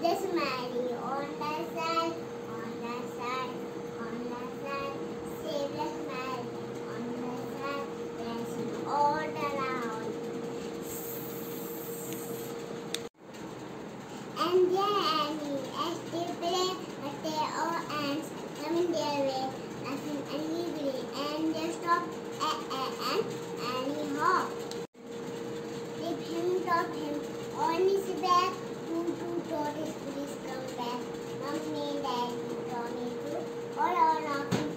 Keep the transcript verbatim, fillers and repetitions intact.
Just Mary on the side, on the side, on the side. Sleepless Mary on the side, dancing all around. And there Annie, as they play, but they all ants coming their way, laughing angrily, and they stop at and Annie hop. Dip him, top him, on his back. Two, two, tortoise, please come back. Mommy, Daddy, Tommy, too. All are knocking